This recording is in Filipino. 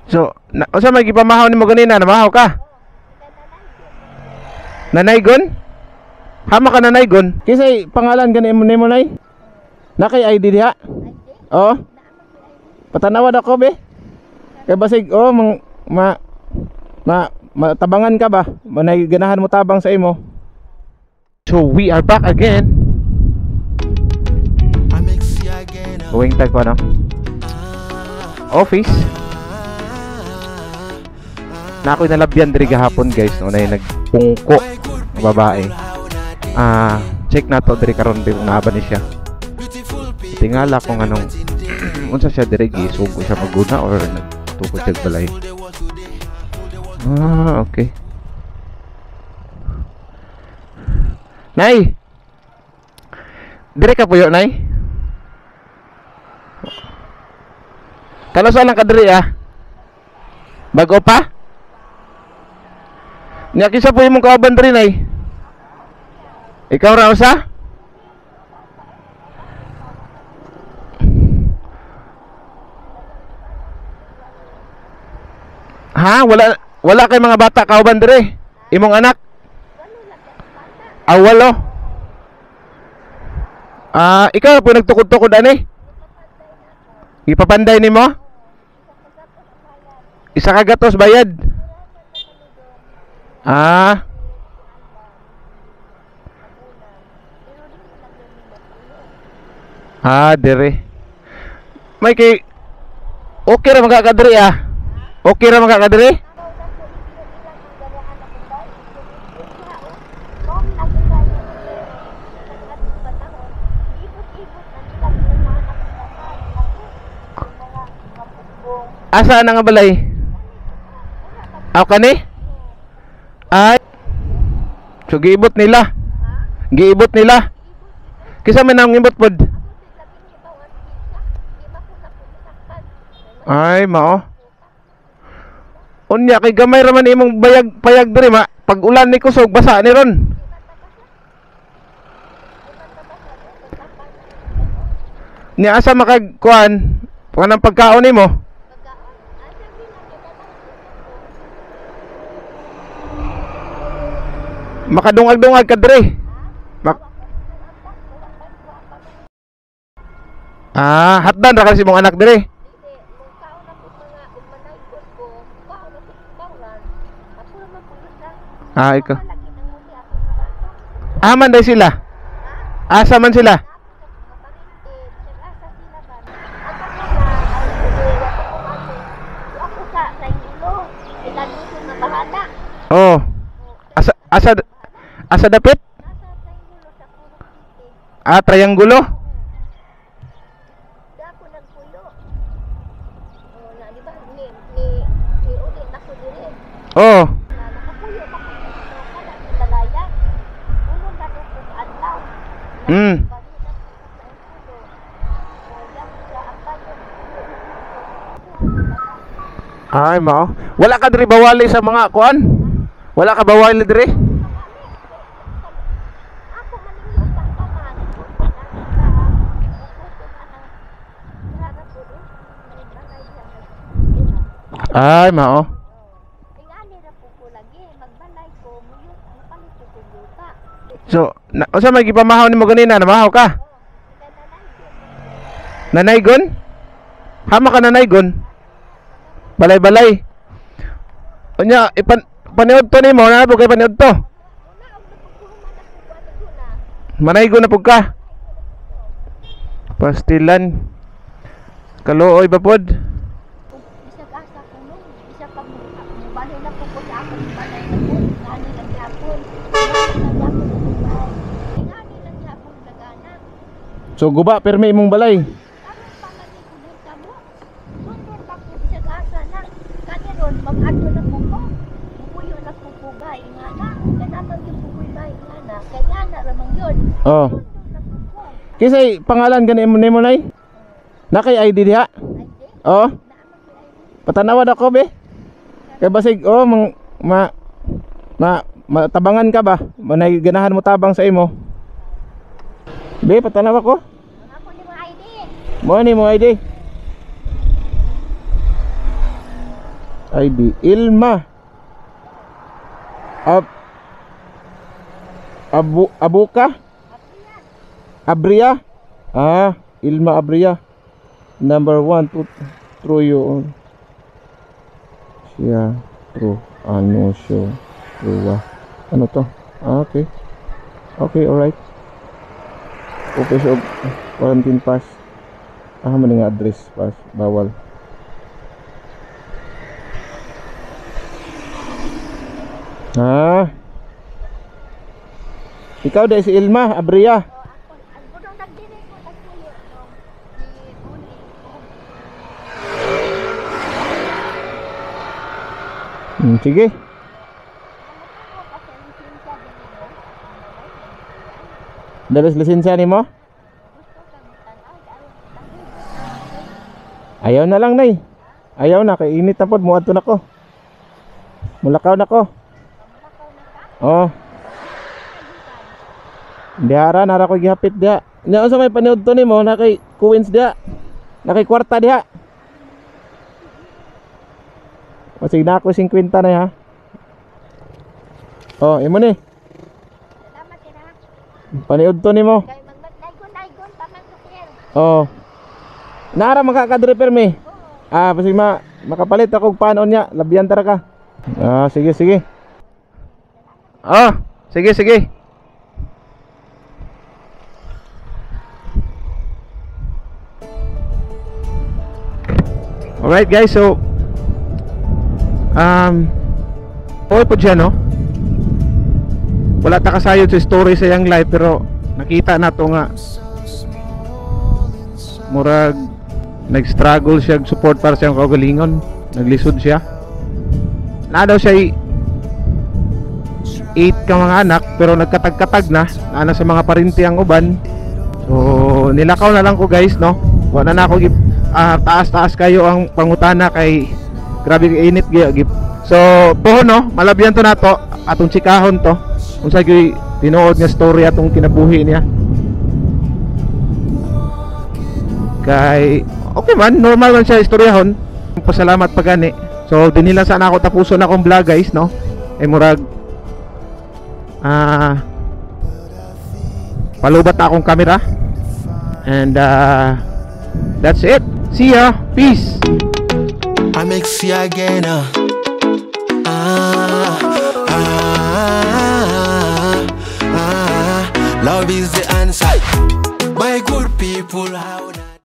So, unsa may gipamahaw nimo ganina? Namahaw ka? Nanaygon? Hama ka nanaygon? Kisay pangalan gani mo nimo nay? Nakay ID diha? Oh. Patanawad ako be. Kay basig matabangan ka ba? Manay ganahan mo tabang sa imo. So we are back again. Going tag ko ano? Office. Na ako'y nalabyan diri gahapon guys, no, na nagpungko babae. Check na to diri karon kung naaba ni siya. Tingala kung anong unsa siya diri gisugo siya maguna or nagtukod siya balay. Okay. Nay. Dire ka puyo, nay? Kalaso lang ka diri Bago pa? Nya kisa po imong kauban diri, nay? Ikaw ra usa? Ha? Wala kay mga bata kauban diri? Imong anak? Walo. Ikaw po nagtukod-tukod ani? Ipapanday nimo? Isa ka gatos bayad. Dire. May kay okay ra magkakadiri Okay ra magkakadiri? Asa na nga balay? Kani? So giibot nila. Giibot nila. Kisa man nang ibot pod. Mao. Unya kay gamay ra man imong payag diri ma. Pag ulan ni kusog basa ni ron. Ni asa makag kuan? Kanang pagkaon nimo? Makadungag-dungag ka diri. Hatdan ra kasi mong anak diri. Ikaw. Man day sila. Asa man sila? Oh. Asa dapit? Triangulo. Oh. Mao. Wala ka diri bawali sa mga kuan? Wala ka bawali diri? Mao. So, unsa may gipamahaw nimo ganina? Namahaw ka? Nanaygon? Hama ka nanaygon? Balay-balay. Unya paniud to nimo na po kay paniud to. Manaygon na pug ka. Pastilan. Kaluoy ba pod? So guba permi imong balay. Oh. Kisay pangalan gani mo nimo nay? Nakay ID diha? Oh. Patanawad ako be. Kay basig matabangan ka ba? Manay ganahan mo tabang sa imo. Be, patanaw ako. Ako ni mo ID. Mo ni mo ID. ID Ilma Abuka Abria. Ilma Abria. Number 1 to through you. Siya true. Ano show. True. Ano to? Okay. Okay, alright. Okay, so quarantine pass. Mali nga address pass. Bawal. Ikaw dahil si Ilma Abria. Sige. Dalas lisensya ni mo? Ayaw na lang, nay. Ayaw na, kay init na po. Muadto na ko. Mulakaw na ko. Oh. Diara, nara ko gihapit dia. Nya sa may paniud to nimo na kay Queens dia. Na kay kwarta dia. O sige na ako 50 na ha. Oh, imo ni. Salamat kina. Paniud to nimo. Kay magdaygon paman sukir. Oh. Nara makaka-repair mi. Pasig makapalit ako panon niya, labyan tara ka. Sige. Sige. Alright guys, so okay po dyan, no? Wala ta kasayod sa story sa yang live, pero nakita na to nga murag nag-struggle siya support para sa kaugalingon, naglisod siya na daw siya 8 ka mga anak, pero nagkatag-katag na sa mga parinti ang uban. So nilakaw na lang ko guys, no? Wala na ako taas kayo ang pangutana kay grabe ka init gip. So poho, no, malabyan to na to atong chikahon to kung sa gyud tinuod nga story atong kinabuhi niya. Kay okay man, normal man siya istoryahon. Pasalamat pa gani. So dinila sana ako tapuson akong vlog guys, no? Murag palubat na akong camera. And that's it. See ya. Peace. I make see again. Love is the answer. My good people, how